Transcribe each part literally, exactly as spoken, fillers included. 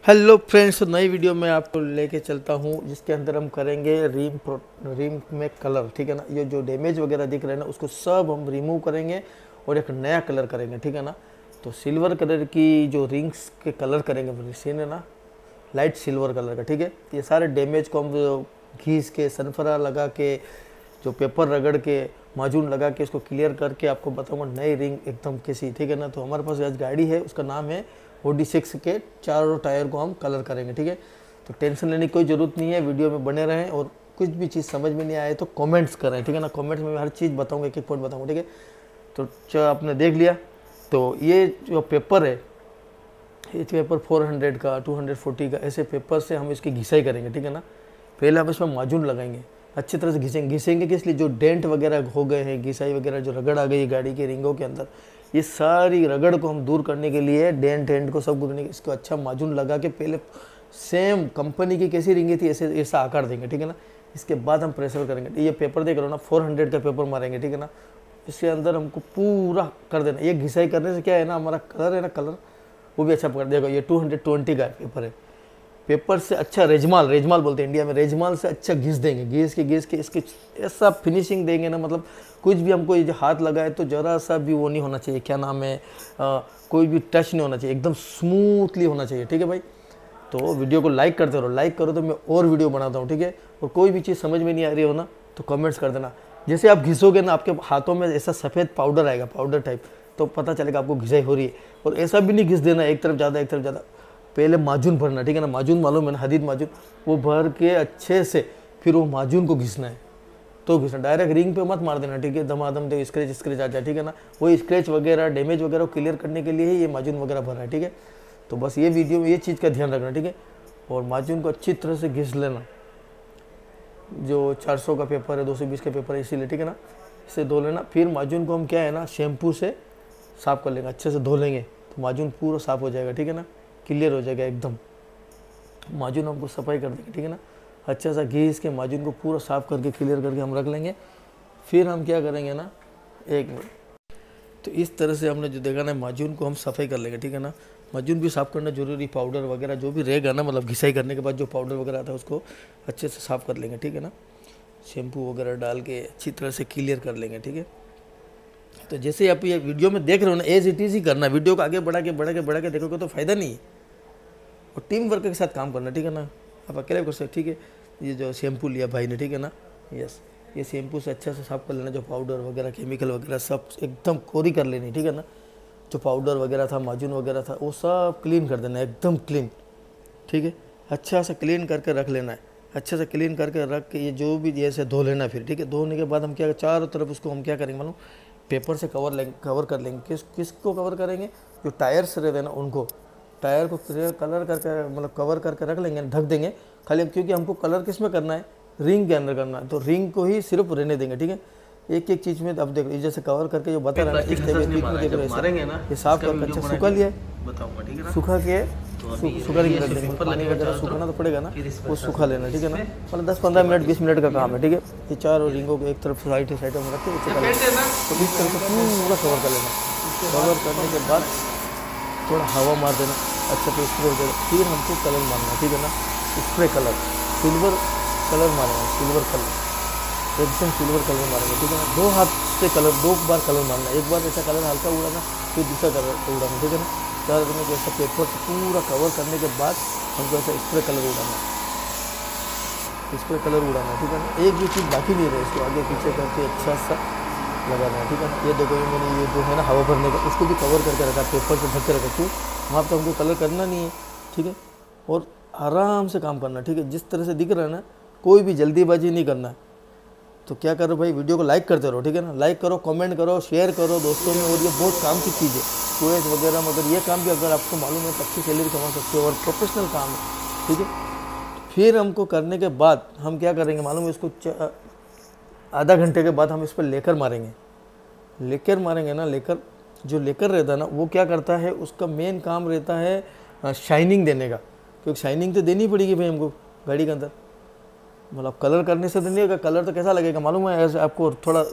Hello friends, नई video में आपको लेके चलता हूँ जिसके अंदर हम करेंगे रिम प्रो रिम में कलर। ठीक है ना। ये जो डैमेज वगैरह दिख रहे हैं ना उसको सब हम रिमूव करेंगे और एक नया कलर करेंगे। ठीक है ना। तो सिल्वर कलर की जो रिंग्स के कलर करेंगे सीन है ना, लाइट सिल्वर कलर का। ठीक है। ये सारे डैमेज को हम घीस के सनफरा लगा के जो पेपर रगड़ के माजून लगा के इसको क्लियर करके आपको बताऊंगा नई रिंग एकदम कैसी। ठीक है ना। तो हमारे पास आज गाड़ी है, उसका नाम है ओडी सिक्स के चारों टायर को हम कलर करेंगे। ठीक है। तो टेंशन लेने की कोई ज़रूरत नहीं है, वीडियो में बने रहें और कुछ भी चीज़ समझ में नहीं आए तो कमेंट्स करें। ठीक है ना। कमेंट्स में मैं हर चीज़ बताऊंगा, एक एक पॉइंट बताऊंगा। ठीक है। तो जो आपने देख लिया, तो ये जो पेपर है, ये पेपर फोर हंड्रेड का, टू हंड्रेड फोर्टी का, ऐसे पेपर से हम इसकी घिसाई करेंगे। ठीक है ना। पहले हम इसमें माजून लगाएंगे, अच्छी तरह से घिसेंगे। घिसेंगे किस लिए, जो डेंट वगैरह हो गए हैं, घिसाई वगैरह जो रगड़ आ गई है गाड़ी के रिंगों के अंदर, ये सारी रगड़ को हम दूर करने के लिए डेंट डेंट को सब करने के इसको अच्छा माजून लगा के पहले सेम कंपनी की कैसी रिंगी थी ऐसे ऐसा आकार देंगे। ठीक है ना। इसके बाद हम प्रेशर करेंगे। ये पेपर देख रहे हो ना, फोर हंड्रेड का पेपर मारेंगे। ठीक है ना। इसके अंदर हमको पूरा कर देना। ये घिसाई करने से क्या है ना, हमारा कलर है ना, कलर वो भी अच्छा पकड़ देगा। ये टू हंड्रेड ट्वेंटी का पेपर है, पेपर से अच्छा रेजमाल रेजमाल बोलते हैं इंडिया में, रेजमाल से अच्छा घिस देंगे। घिस के घिस के इसके ऐसा फिनिशिंग देंगे ना, मतलब कुछ भी हमको ये जो हाथ लगाए तो जरा सा भी वो नहीं होना चाहिए, क्या नाम है, आ, कोई भी टच नहीं होना चाहिए, एकदम स्मूथली होना चाहिए। ठीक है भाई। तो वीडियो को लाइक करते रहो, लाइक करो तो मैं और वीडियो बनाता हूँ। ठीक है। और कोई भी चीज़ समझ में नहीं आ रही हो ना तो कमेंट्स कर देना। जैसे आप घिसोगे ना, आपके हाथों में ऐसा सफ़ेद पाउडर आएगा, पाउडर टाइप, तो पता चलेगा आपको घिसाई हो रही है। और ऐसा भी नहीं घिस देना एक तरफ ज़्यादा एक तरफ ज़्यादा, पहले माजून भरना। ठीक है ना। माजून मालूम है ना, हदीद माजून, वो भर के अच्छे से फिर वो माजून को घिसना है। तो घिसना, डायरेक्ट रिंग पे मत मार देना। ठीक है। दमादम दे स्क्रैच स्क्रैच आ जाए। ठीक है ना। वही स्क्रैच वगैरह डैमेज वगैरह को क्लियर करने के लिए ही ये माजून वगैरह भर रहा है। ठीक है। तो बस ये वीडियो में ये चीज़ का ध्यान रखना। ठीक है। और माजून को अच्छी तरह से घिस लेना। जो चार सौ का पेपर है, दो सौ बीस का पेपर है, इसीलिए। ठीक है ना। इसे धो लेना। फिर माजून को हम क्या है ना, शैम्पू से साफ़ कर लेंगे, अच्छे से धो लेंगे तो माजून पूरा साफ़ हो जाएगा। ठीक है ना। क्लियर हो जाएगा एकदम। माजून हमको सफाई कर देंगे। ठीक है ना। अच्छा सा घिस के माजून को पूरा साफ़ करके क्लियर करके हम रख लेंगे। फिर हम क्या करेंगे ना, एक मिनट, तो इस तरह से हमने जो देखा ना, माजून को हम सफाई कर लेंगे। ठीक है ना। माजून भी साफ़ करना जरूरी, पाउडर वगैरह जो भी रहेगा ना, मतलब घिसाई करने के बाद जो पाउडर वगैरह आता है उसको अच्छे से साफ़ कर लेंगे। ठीक है ना। शैम्पू वगैरह डाल के अच्छी तरह से क्लियर कर लेंगे। ठीक है। तो जैसे आप ये वीडियो में देख रहे हो ना, एज इट इज़ ही करना। वीडियो को आगे बढ़ा के बढ़ा के बढ़ा के देखोगे तो फ़ायदा नहीं है, और टीम वर्क के साथ काम करना। ठीक है ना। आप अकेले कर सकते। ठीक है। ये जो शैम्पू लिया भाई ने, ठीक है ना, यस, ये शैम्पू से अच्छा से साफ कर लेना। जो पाउडर वगैरह केमिकल वगैरह सब एकदम कोरी कर लेनी। ठीक है ना। जो पाउडर वगैरह था, माजून वगैरह था, वो सब क्लीन कर देना, एकदम क्लीन। ठीक है। अच्छा से क्लीन करके रख लेना है। अच्छे से क्लीन करके रख के ये जो भी जैसे धो लेना फिर। ठीक है। धोने के बाद हम क्या, चारों तरफ उसको हम क्या करेंगे मालूम, पेपर से कवर लेंगे, कवर कर लेंगे। किस किसको कवर करेंगे, जो टायर्स रहते हैं ना उनको, टायर को कलर करके मतलब कवर करके रख लेंगे, ढक देंगे खाली, क्योंकि हमको कलर किस में करना है, रिंग के अंदर करना है, तो रिंग को ही सिर्फ रहने देंगे। ठीक है। एक एक चीज़ में अब देखो, जैसे कवर करके जो बता रहा है इस टाइप में देख रहे हैं, ये साफ करके अच्छा सूखा लिया है, सूखा के सूखा नहीं रख देंगे, पानी वगैरह सूखाना तो पड़ेगा ना, वो सूखा लेना। ठीक है ना। मतलब दस पंद्रह मिनट बीस मिनट का काम है। ठीक है। ये चारों रिंगों को एक तरफ साइड साइड में रख के तो इस तरह से पूरा कवर कर लेना। कवर करने के बाद थोड़ा हवा मार देना, अच्छा तो स्प्रे हो जाएगा। फिर हमको कलर मारना। ठीक है ना। स्प्रे कलर, सिल्वर कलर मारेंगे, सिल्वर कलर, एकदम सिल्वर कलर मारेंगे। ठीक है ना। दो हाथ से कलर, दो बार कलर मारना, एक बार ऐसा कलर हल्का उड़ाना, फिर दूसरा कलर उड़ाना। ठीक है ना। चार दिन जैसा पेपर से पूरा कवर करने के बाद हमको ऐसा स्प्रे कलर उड़ाना, स्प्रे कलर उड़ाना। ठीक है ना। एक भी चीज़ बाकी नहीं रहे, इसको आगे पीछे करके अच्छा सा लगाना है। ठीक है ना। ये देखो, ये मैंने ये जो है ना हवा भरने का, उसको भी कवर करके रखा, पेपर से ढक के रखा। क्यों, वहाँ पर हमको कलर करना नहीं है। ठीक है। और आराम से काम करना। ठीक है। जिस तरह से दिख रहा है ना, कोई भी जल्दीबाजी नहीं करना है। तो क्या करो भाई, वीडियो को लाइक करते रहो। ठीक है ना। लाइक करो, कमेंट करो, शेयर करो दोस्तों में। और ये बहुत काम की चीज़ है, क्वेज वगैरह, मगर ये काम भी अगर आपको मालूम है तो अच्छी सैलरी कमा सकते हो और प्रोफेशनल काम है। ठीक है। फिर हमको करने के बाद हम क्या करेंगे मालूम है, इसको आधा घंटे के बाद हम इस पर लेकर मारेंगे। लेकर मारेंगे ना, लेकर जो लेकर रहता है ना, वो क्या करता है, उसका मेन काम रहता है शाइनिंग देने का, क्योंकि शाइनिंग तो देनी पड़ेगी भाई हमको गाड़ी के अंदर। मतलब कलर करने से तो नहीं होगा, कलर तो कैसा लगेगा मालूम है, ऐसे आपको थोड़ा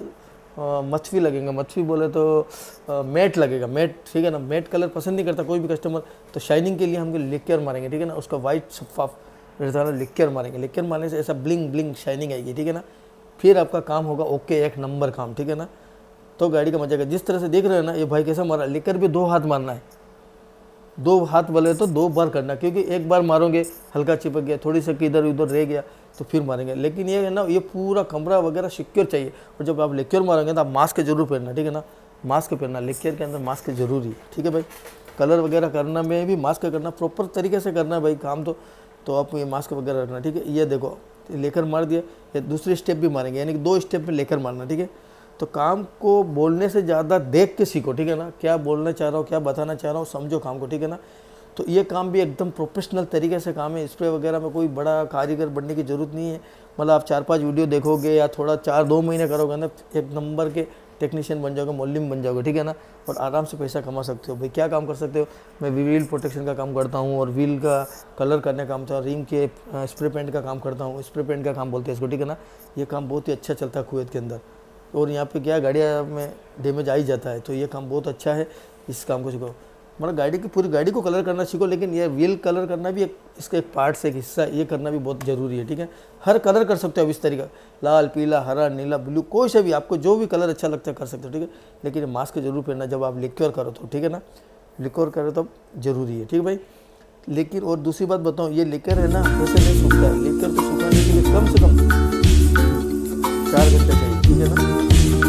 मथवी लगेगा, मथवी बोले तो आ, मैट लगेगा, मैट, ठीक है ना। मैट कलर पसंद नहीं करता कोई भी कस्टमर, तो शाइनिंग के लिए हम लिक्विड मारेंगे, ठीक है ना। उसका वाइट शफाफ रहता है, लिक्विड मारेंगे, लिक्विड मारने से ऐसा ब्लिंग ब्लिंग शाइनिंग आएगी, ठीक है ना। फिर आपका काम होगा ओके, एक नंबर काम, ठीक है ना। तो गाड़ी का मजा का जिस तरह से देख रहे हैं ना, ये भाई कैसा मारा, लिक्विड भी दो हाथ मारना है, दो हाथ बोले तो दो बार करना, क्योंकि एक बार मारोगे हल्का चिपक गया, थोड़ी सी इधर उधर रह गया तो फिर मारेंगे। लेकिन ये है ना, ये पूरा कमरा वगैरह सिक्योर चाहिए। और जब आप लिक्योर मारेंगे तो आप मास्क जरूर पहनना, ठीक है ना। मास्क पहनना, लिक्योर के अंदर मास्क जरूरी है, ठीक है भाई। कलर वगैरह करना में भी मास्क करना, प्रॉपर तरीके से करना है भाई काम, तो तो आप ये मास्क वगैरह रखना, ठीक है। ये देखो लेकर मार दिया, ये दूसरी स्टेप भी मारेंगे, यानी कि दो स्टेप में लेकर मारना, ठीक है। तो काम को बोलने से ज़्यादा देख के सीखो, ठीक है ना। क्या बोलना चाह रहा हूँ, क्या बताना चाह रहा हूँ, समझो काम को, ठीक है ना। तो ये काम भी एकदम प्रोफेशनल तरीके से काम है। स्प्रे वगैरह में कोई बड़ा कारीगर बनने की ज़रूरत नहीं है। मतलब आप चार पांच वीडियो देखोगे या थोड़ा चार दो महीने करोगे ना, एक नंबर के टेक्नीशियन बन जाओगे, मोलिम बन जाओगे, ठीक है ना। और आराम से पैसा कमा सकते हो भाई। क्या काम कर सकते हो, मैं व्हील प्रोटेक्शन का काम करता हूँ, और व्हील का कलर करने का काम था, रिम के स्प्रे पेंट का काम करता हूँ, स्प्रे पेंट का काम बोलते हैं इसको, ठीक है ना। ये काम बहुत ही अच्छा चलता है कुवैत के अंदर। और यहाँ पे क्या गाड़ियाँ में डैमेज आ ही जाता है, तो ये काम बहुत अच्छा है, इस काम को सीखो। मतलब गाड़ी की पूरी गाड़ी को कलर करना सीखो, लेकिन ये व्हील कलर करना भी एक इसका एक पार्ट से एक हिस्सा, ये करना भी बहुत ज़रूरी है, ठीक है। हर कलर कर सकते हो आप इस तरीका, लाल, पीला, हरा, नीला, ब्लू, कोई से भी आपको जो भी कलर अच्छा लगता है कर सकते हो, ठीक है। लेकिन मास्क जरूर पहनना जब आप लिक्योर करो तो, ठीक है ना। लिक्योर करो तो जरूरी है, ठीक है भाई। लेकिन और दूसरी बात बताऊँ, ये लिक्योर है ना वैसे नहीं सूखता है, लिक्योर को सुखाने के लिए कम से कम चार घंटे चाहिए, ठीक है ना।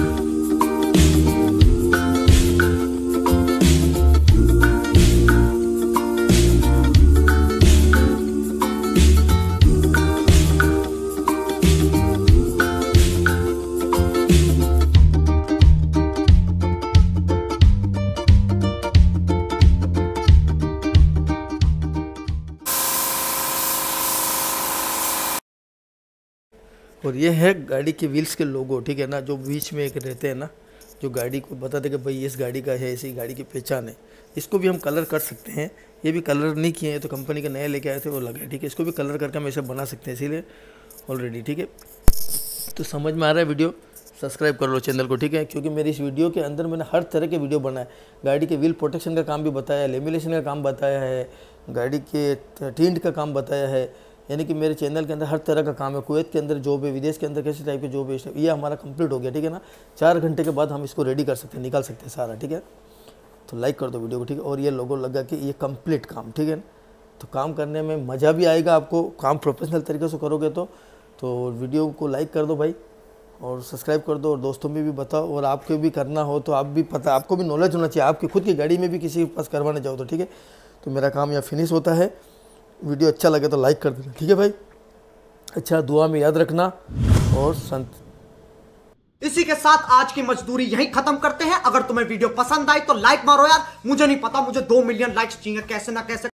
और ये है गाड़ी के व्हील्स के लोगो, ठीक है ना, जो बीच में एक रहते हैं ना, जो गाड़ी को बताते कि भाई इस गाड़ी का है, ऐसी गाड़ी की पहचान है। इसको भी हम कलर कर सकते हैं, ये भी कलर नहीं किए हैं, तो कंपनी के नए लेके आए थे वो लगे, ठीक है। इसको भी कलर करके हम ऐसे बना सकते हैं, इसीलिए ऑलरेडी, ठीक है। तो समझ में आ रहा है वीडियो, सब्सक्राइब कर लो चैनल को, ठीक है। क्योंकि मेरी इस वीडियो के अंदर मैंने हर तरह के वीडियो बनाए, गाड़ी के व्हील प्रोटेक्शन का काम भी बताया, लेमिनेशन का काम बताया है, गाड़ी के टिंट का काम बताया है। यानी कि मेरे चैनल के अंदर हर तरह का काम है। कुवैत के अंदर जॉब है, विदेश के अंदर कैसे टाइप के जॉब है, ये हमारा कंप्लीट हो गया, ठीक है ना। चार घंटे के बाद हम इसको रेडी कर सकते हैं, निकाल सकते हैं सारा, ठीक है। तो लाइक कर दो वीडियो को, ठीक है। और ये लोगो लगा कि ये कंप्लीट काम, ठीक है। तो काम करने में मज़ा भी आएगा आपको, काम प्रोफेशनल तरीके से करोगे तो तो वीडियो को लाइक कर दो भाई, और सब्सक्राइब कर दो, और दोस्तों में भी बताओ। और आपको भी करना हो तो आप भी पता, आपको भी नॉलेज होना चाहिए, आपकी खुद की गाड़ी में भी किसी के पास करवाने जाओ तो, ठीक है। तो मेरा काम यहाँ फिनिश होता है। वीडियो अच्छा लगे तो लाइक कर देना, ठीक है भाई। अच्छा, दुआ में याद रखना, और संत। इसी के साथ आज की मजदूरी यहीं खत्म करते हैं। अगर तुम्हें वीडियो पसंद आई तो लाइक मारो यार, मुझे नहीं पता, मुझे दो मिलियन लाइक्स चाहिए कैसे ना कैसे।